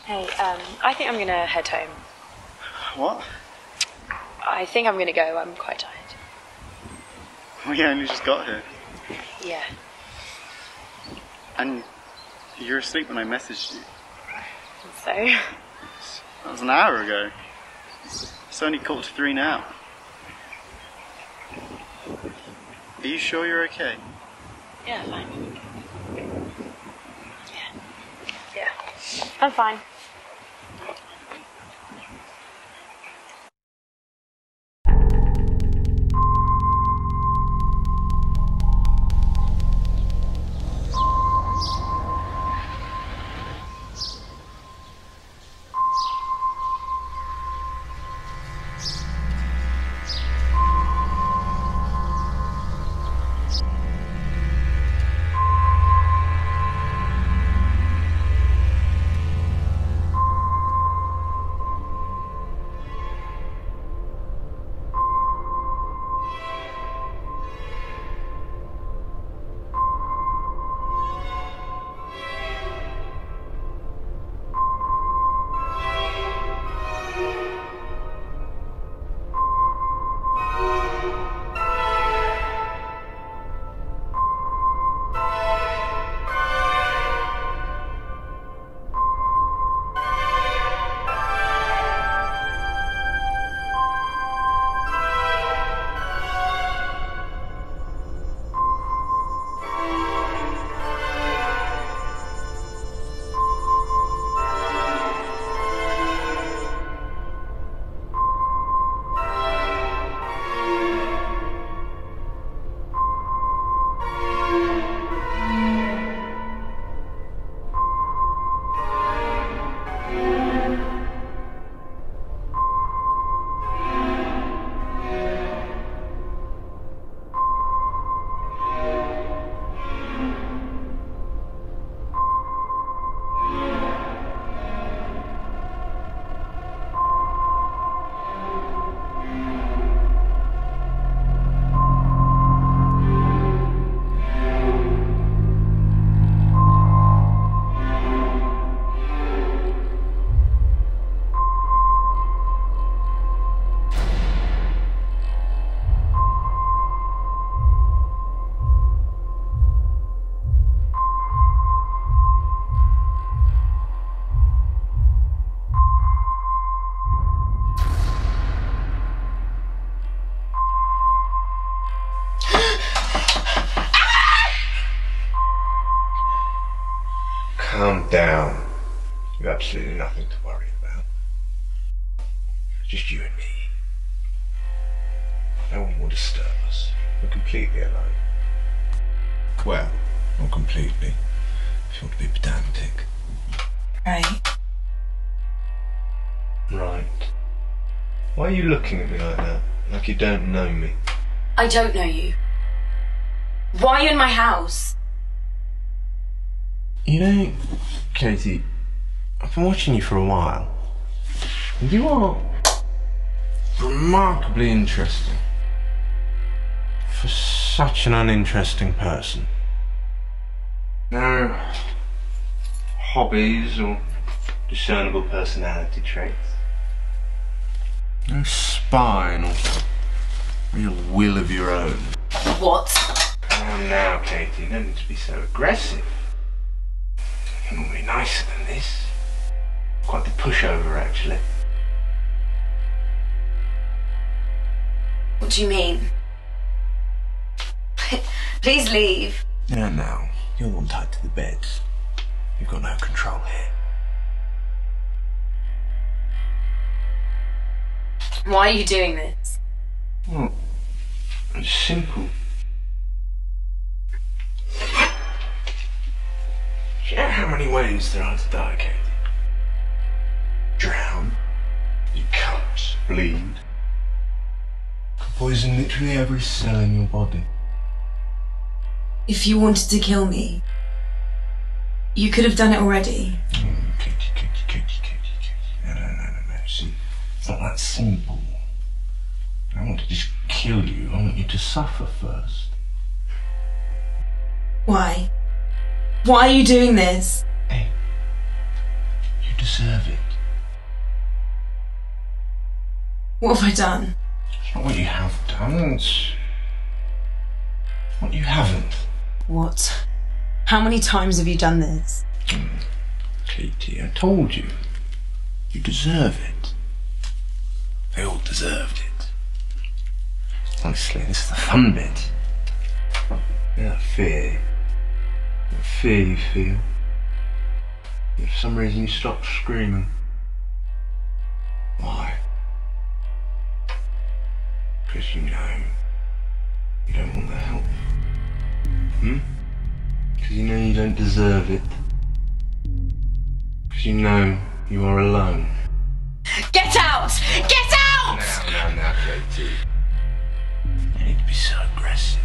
Hey, I think I'm gonna head home. What? I think I'm gonna go. I'm quite tired. We only just got here. Yeah. And you were asleep when I messaged you. So? That was an hour ago. It's only 2:45 now. Are you sure you're okay? Yeah, fine. Yeah, I'm fine. Calm down. You've absolutely nothing to worry about. It's just you and me. No one will disturb us. We're completely alone. Well, not completely. If you want to be pedantic. Right. Right. Why are you looking at me like that? Like you don't know me? I don't know you. Why are you in my house? You know, Katie, I've been watching you for a while. And you are remarkably interesting. For such an uninteresting person. No hobbies or discernible personality traits. No spine or real will of your own. What? Now, Katie, you don't need to be so aggressive. You're normally nicer than this. Quite the pushover, actually. What do you mean? Please leave. No. You're the one tied to the bed. You've got no control here. Why are you doing this? Well, it's simple. Do you know how many ways there are to die, Katie? Drown, you cut, bleed, could poison literally every cell in your body. If you wanted to kill me, you could have done it already. Katie. No. See, it's not that simple. I don't want to just kill you. I want you to suffer first. Why? Why are you doing this? Hey, you deserve it. What have I done? It's not what you have done, it's what you haven't. What? How many times have you done this? Katie, I told you. You deserve it. They all deserved it. Honestly, this is the fun bit. That fear. That fear you feel. If for some reason you stop screaming. Why? Because you know you don't want the help. Because you know you don't deserve it. Because you know you are alone. Get out! Get out! Now, Katie. You need to be so aggressive.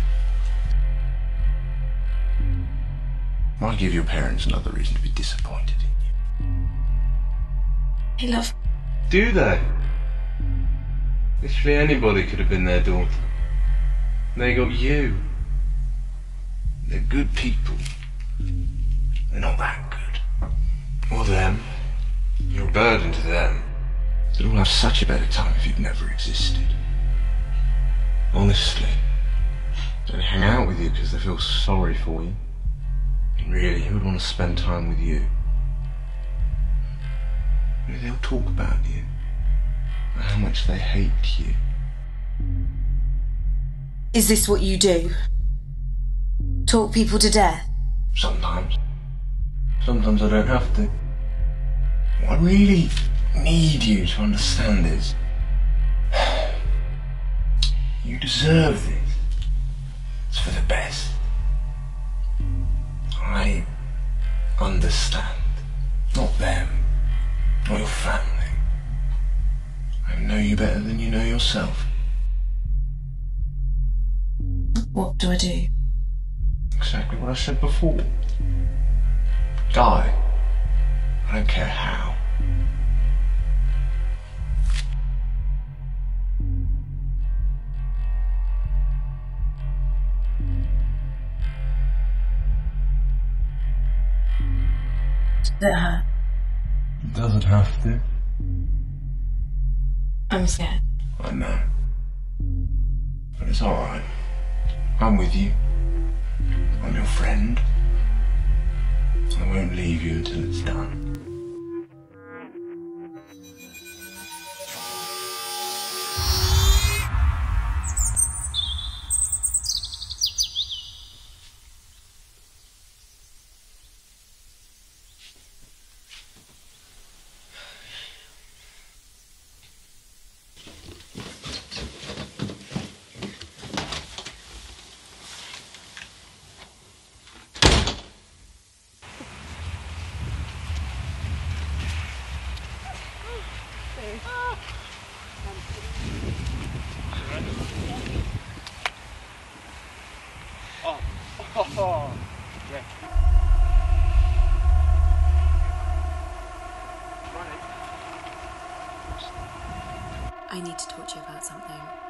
Might give your parents another reason to be disappointed in you. Hey, love. Do they? Literally anybody could have been their daughter. They got you. They're good people. They're not that good. Or them. You're a burden to them. They'd all have such a better time if you'd never existed. Honestly. They only hang out with you because they feel sorry for you. And really, who would want to spend time with you? Maybe they'll talk about you. And how much they hate you. Is this what you do? Talk people to death? Sometimes. Sometimes I don't have to. What I really need you to understand is you deserve this. It's for the best. I understand. Not them. Not your family. I know you better than you know yourself. What do I do? Exactly what I said before. Die. I don't care how. Does it hurt? It doesn't have to. I'm scared. I know. But it's alright. I'm with you. I'm your friend. I won't leave you until it's done. I need to talk to you about something.